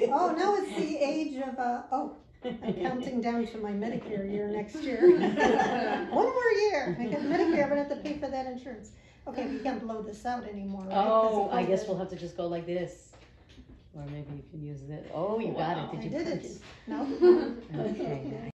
Oh, no, it's the age of, I'm counting down to my Medicare year next year. One more year, I get Medicare, but I have to pay for that insurance. Okay, we can't blow this out anymore, right? 'Cause Oh, of I guess COVID. we'll have to just go like this. Or maybe you can use it. Oh, you got it. Did you I did punch it. it? No. Okay.